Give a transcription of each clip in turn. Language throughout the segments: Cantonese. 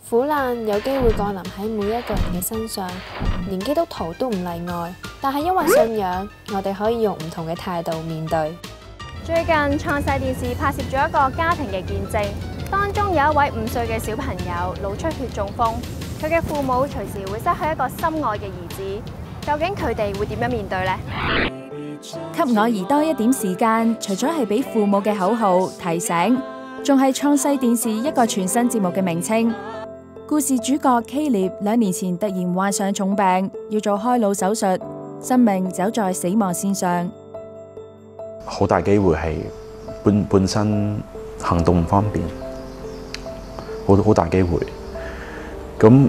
苦難有機會降臨喺每一個人嘅身上，連基督徒都唔例外。但係因為信仰，我哋可以用唔同嘅態度面對。 最近創世電視拍攝咗一個家庭嘅見證，當中有一位5歲嘅小朋友腦出血中風，佢嘅父母隨時會失去一個心愛嘅兒子，究竟佢哋會點樣面對呢？ 給我兒多一點時間，除咗係俾父母嘅口號提醒，仲係創世電視一個全新節目嘅名稱。故事主角 Caleb 2年前突然患上重病，要做開腦手術，生命走在死亡線上。 好大機會係本身行動唔方便，好大機會。咁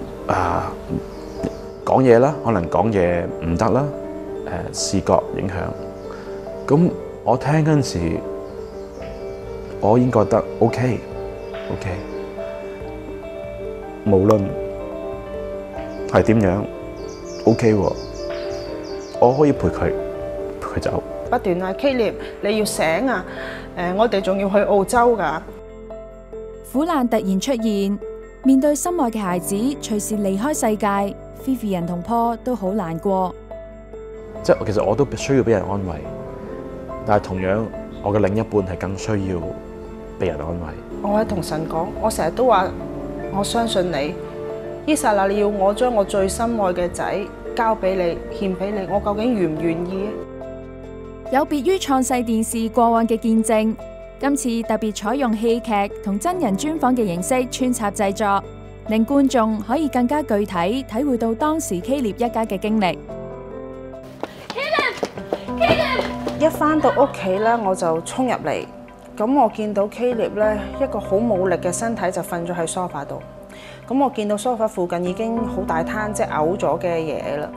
講嘢啦，可能講嘢唔得啦，視覺影響。咁我聽嗰陣時，我已經覺得 OK， 無論係點樣 OK 喎，我可以陪佢走。 不斷啊 ，Caleb， 你要醒啊！我哋仲要去澳洲㗎。 苦難突然出現，面對心愛嘅孩子隨時離開世界 ，Vivian 同 Paul 都好難過。 即係其實我都需要俾人安慰，但係同樣我嘅另一半係更需要俾人安慰。 我喺同神講，我成日都話我相信你，呢剎那你要我將我最心愛嘅仔交俾你，獻俾你，我究竟願唔願意？ 有別於創世電視過往嘅見證，今次特別採用戲劇同真人專訪嘅形式穿插製作，令觀眾可以更加具體體會到當時 Caleb 一家嘅經歷。 一返到屋企咧，我就衝入嚟，咁我見到 Caleb 咧一個好冇力嘅身體就瞓咗喺梳化度，咁我見到梳化附近已經好大攤即係嘔咗嘅嘢啦。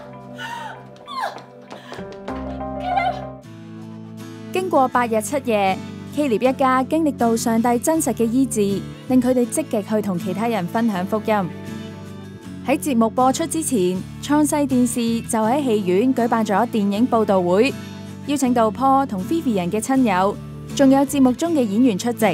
經過8日7夜，Caleb 一家經歷到上帝真實嘅醫治，令佢哋積極去同其他人分享福音。喺節目播出之前，創世電視就喺戲院舉辦咗電影報道會，邀請到 Paul 同 Vivian 嘅親友，仲有節目中嘅演員出席。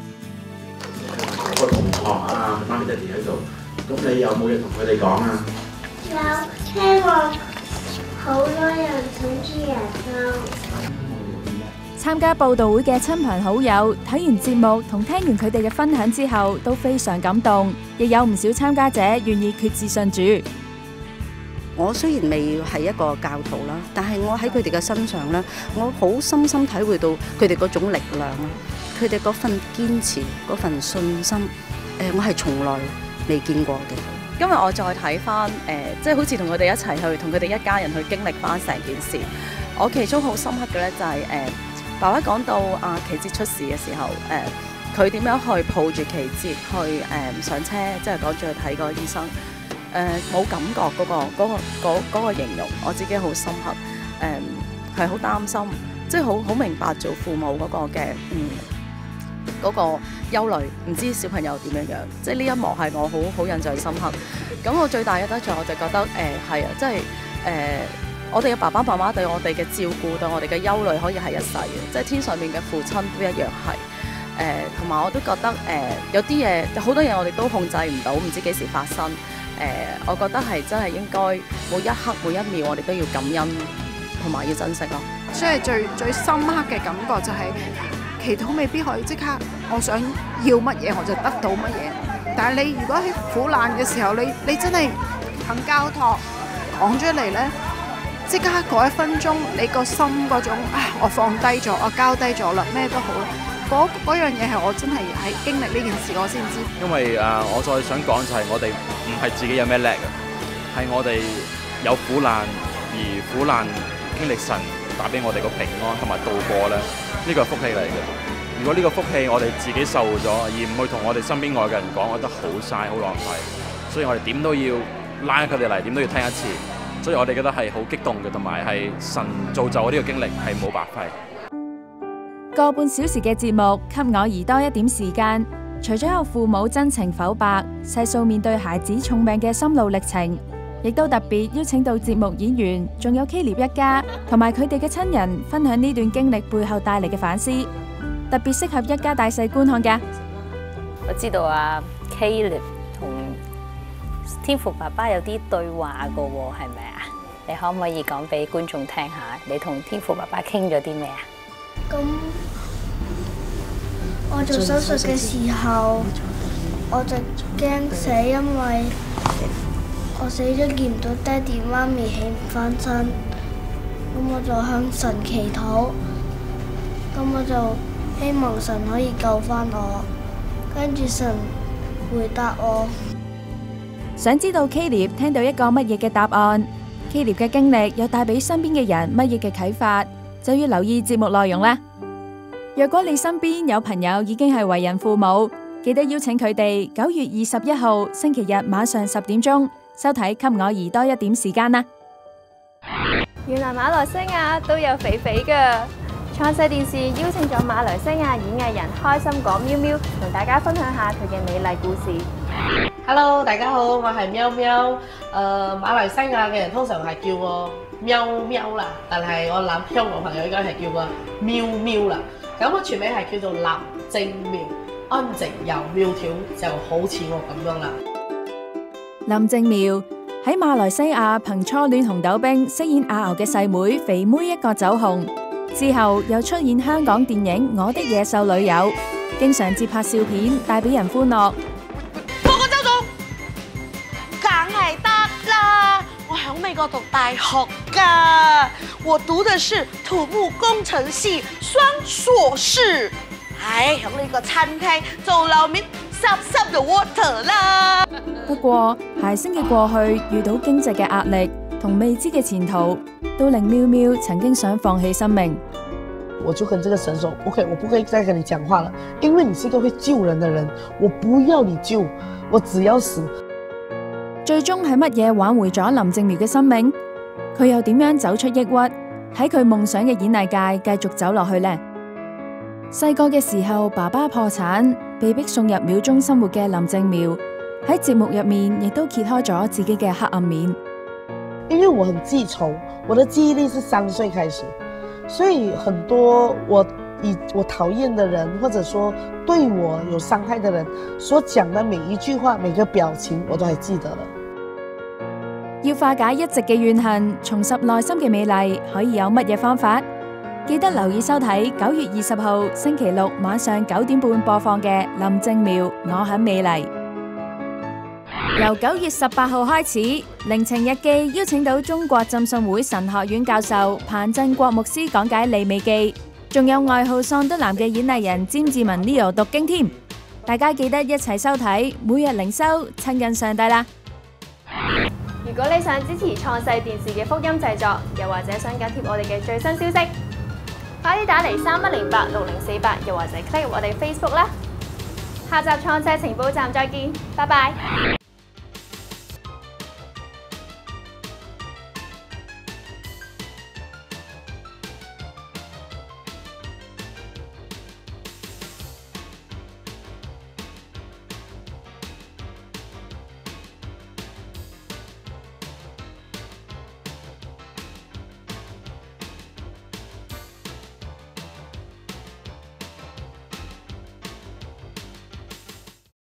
個同學啊，媽咪爹哋喺度，咁你有冇嘢同佢哋講啊？ 有，希望好多人想知耶穌。 參加報道會嘅親朋好友睇完節目同聽完佢哋嘅分享之後都非常感動，亦有唔少參加者願意決志信主。 我雖然未係一個教徒啦，但係我喺佢哋嘅身上咧，我好深深體會到佢哋嗰種力量啊，佢哋嗰份堅持、嗰份信心，我係從來未見過嘅。 今日我再睇翻即係好似同佢哋一齊去，同佢哋一家人去經歷翻成件事。我其中好深刻嘅咧就係爸爸講到琪節出事嘅時候，佢點樣去抱住琪節去上車，即係趕住去睇個醫生，冇感覺嗰個形容，我自己好深刻，係好擔心，即係好明白做父母嗰個嘅嗰個憂慮，唔知小朋友點樣樣，即係呢一幕係我好印象深刻。咁我最大嘅得着，我就覺得係啊，即係我哋嘅爸爸媽媽對我哋嘅照顧，對我哋嘅憂慮可以係一世嘅，即係天上面嘅父親都一樣係。同埋我都覺得有啲嘢，好多嘢我哋都控制唔到，唔知幾時發生。我覺得係真係應該每一刻每一秒我哋都要感恩，同埋要珍惜咯。 所以最深刻嘅感覺就係祈禱未必可以即刻，我想要乜嘢我就得到乜嘢。但係你如果喺苦難嘅時候，你真係肯交託講出嚟咧。即刻嗰1分鐘，你個心嗰種我放低咗，我交低咗啦，咩都好啦。嗰樣嘢係我真係喺經歷呢件事我先知。 因為我再想講就係我哋唔係自己有咩叻嘅，係我哋有苦難，而苦難經歷神打俾我哋個平安同埋度過咧，呢個係福氣嚟嘅。如果呢個福氣我哋自己受咗，而唔去同我哋身邊外嘅人講，我覺得好嘥好浪費。所以我哋點都要拉佢哋嚟，點都要聽一次。所以我哋覺得係好激動嘅，同埋係神造就呢個經歷係冇白費。 個半小時嘅節目，給我兒多一點時間。除咗有父母真情剖白，細數面對孩子重病嘅心路歷程，亦都特別邀請到節目演員，仲有 Caleb 一家同埋佢哋嘅親人分享呢段經歷背後帶嚟嘅反思，特別適合一家大細觀看㗎。 我知道Caleb 同天父爸爸有啲對話㗎喎，係咪啊？你可唔可以講俾觀眾聽下？你同天父爸爸傾咗啲咩啊？ 咁我做手術嘅時候，我就驚死，因為我死咗見唔到爹哋媽咪起唔返身，咁我就向神祈禱，咁我就希望神可以救返我，跟住神回答我。 想知道 Caleb 聽到一個乜嘢嘅答案 ，Caleb 嘅經歷又帶俾身邊嘅人乜嘢嘅啟發，就要留意節目內容啦。若果你身邊有朋友已經係為人父母，記得邀請佢哋9月21號星期日晚上10點鐘收睇《給我兒多一點時間》啦。 原來馬來西亞都有肥肥㗎。創世電視邀請咗馬來西亞演藝人開心果喵喵，同大家分享下佢嘅美麗故事。 Hello， 大家好，我係喵喵。馬來西亞嘅人通常係叫我喵喵啦，但係我諗香港朋友應該係叫我喵喵啦。咁我全名係叫做林正苗，安靜又苗條，就好似我咁樣啦。 林正苗喺馬來西亞憑初戀紅豆冰飾演阿牛嘅細妹肥妹一個走紅，之後又出演香港電影《我的野獸女友》，經常接拍笑片帶俾人歡樂。 報告周總，梗係得啦，我喺美國讀大學㗎，我讀的是土木工程系雙碩士。喺呢個餐廳做樓面濕嘅 water 啦。 不過諧星嘅過去遇到經濟嘅壓力同未知嘅前途，都令喵喵曾經想放棄生命。 我就跟這個神說 ，OK， 我不會再跟你講話了，因為你是一個會救人的人，我不要你救，我只要死。 最終係乜嘢挽回咗林正苗嘅生命？佢又點樣走出抑鬱，喺佢夢想嘅演藝界繼續走落去呢？細個嘅時候，爸爸破產，被逼送入廟中生活嘅林正苗喺節目入面亦都揭開咗自己嘅黑暗面。 因為我很記仇，我的記憶力是3歲開始，所以很多我討厭的人，或者說對我有傷害的人所講的每一句話、每個表情，我都還記得了。 要化解一直嘅怨恨，重拾內心嘅美麗，可以有乜嘢方法？記得留意收睇9月20號星期六晚上9點半播放嘅林正苗我很美麗。由9月18號開始，靈情日記邀請到中國浸信會神學院教授彭振國牧師講解利未記，仲有外號喪德南嘅演藝人詹志文 Leo 讀經添。大家記得一齊收睇，每日靈修，親近上帝啦！ 如果你想支持創世電視嘅福音製作，又或者想緊貼我哋嘅最新消息，快啲打嚟31086048，又或者 click 我哋 Facebook 啦。下集創世情報站再見，拜拜。